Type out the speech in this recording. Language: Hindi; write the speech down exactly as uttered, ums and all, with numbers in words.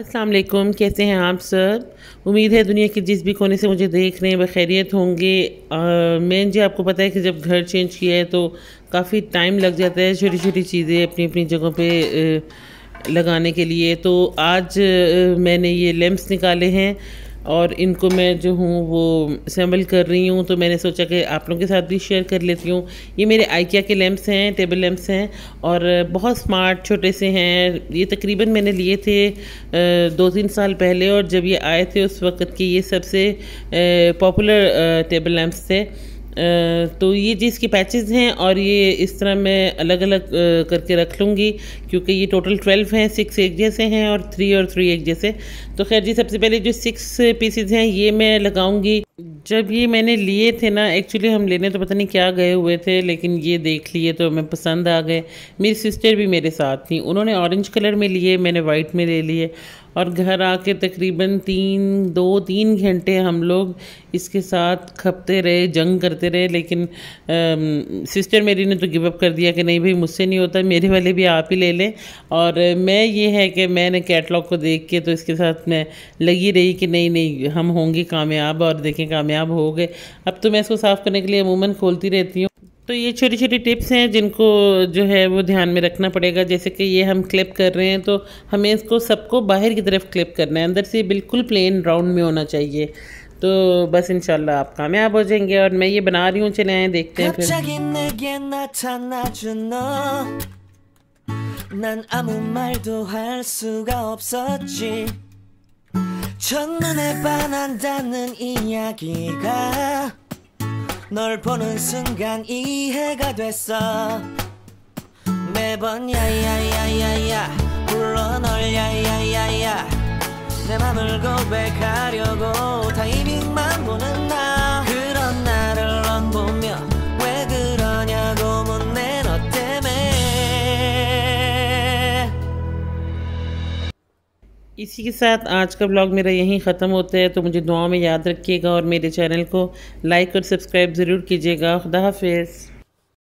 अस्सलाम वालेकुम, कैसे हैं आप सब। उम्मीद है दुनिया के जिस भी कोने से मुझे देख रहे हैं बखैरियत होंगे। मैं जी आपको पता है कि जब घर चेंज किया है तो काफ़ी टाइम लग जाता है छोटी छोटी चीज़ें अपनी अपनी जगहों पे अ, लगाने के लिए। तो आज अ, मैंने ये लैंप्स निकाले हैं और इनको मैं जो हूँ वो असेंबल कर रही हूँ। तो मैंने सोचा कि आप लोगों के साथ भी शेयर कर लेती हूँ। ये मेरे आइकिया के लैंप्स हैं, टेबल लैंप्स हैं और बहुत स्मार्ट छोटे से हैं। ये तकरीबन मैंने लिए थे दो तीन साल पहले और जब ये आए थे उस वक्त के ये सबसे पॉपुलर टेबल लैंप्स थे। Uh, तो ये जी इसके पैचेस हैं और ये इस तरह मैं अलग अलग uh, करके रख लूँगी क्योंकि ये टोटल ट्वेल्व हैं। सिक्स एक जैसे हैं और थ्री और थ्री एक जैसे। तो खैर जी सबसे पहले जो सिक्स पीसेस हैं ये मैं लगाऊंगी। जब ये मैंने लिए थे ना, एक्चुअली हम लेने तो पता नहीं क्या गए हुए थे, लेकिन ये देख लिए तो हमें पसंद आ गए। मेरी सिस्टर भी मेरे साथ थी, उन्होंने ऑरेंज कलर में लिए, मैंने वाइट में ले लिए। और घर आके तकरीबन तीन दो तीन घंटे हम लोग इसके साथ खपते रहे, जंग करते रहे। लेकिन आ, सिस्टर मेरी ने तो गिव अप कर दिया कि नहीं भाई मुझसे नहीं होता, मेरे वाले भी आप ही ले लें। और मैं ये है कि मैंने कैटलॉग को देख के तो इसके साथ मैं लगी रही कि नहीं नहीं हम होंगे कामयाब, और देखें कामयाब हो गए। अब तो मैं इसको साफ़ करने के लिए अमूमन खोलती रहती हूँ। तो ये छोटी छोटी टिप्स हैं जिनको जो है वो ध्यान में रखना पड़ेगा। जैसे कि ये हम क्लिप कर रहे हैं तो हमें इसको सबको बाहर की तरफ क्लिप करना है, अंदर से बिल्कुल प्लेन राउंड में होना चाहिए। तो बस इंशाल्लाह आप कामयाब हो जाएंगे। और मैं ये बना रही हूँ, चले आए देखते हैं फिर। 널 보는 순간 이해가 됐어. 매번 야야야야야 불러 널 야야야야 내 맘을 고백하려고 타이밍만 보는 나. 그런 나를 넌 보며 왜 그러냐고 묻네 너 때문에। इसी के साथ आज का ब्लॉग मेरा यहीं ख़त्म होता है। तो मुझे दुआओं में याद रखिएगा और मेरे चैनल को लाइक और सब्सक्राइब ज़रूर कीजिएगा। खुदा हाफिज़।